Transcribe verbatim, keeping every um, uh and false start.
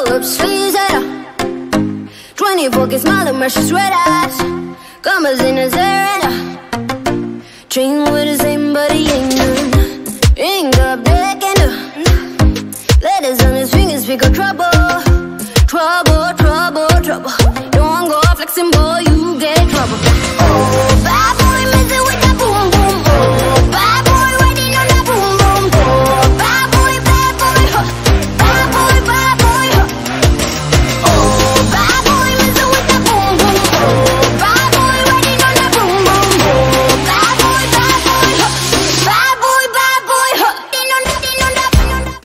up sleeves at her. twenty-four K smile and precious red eyes. Commas in his hair and her. Dream with the same, but he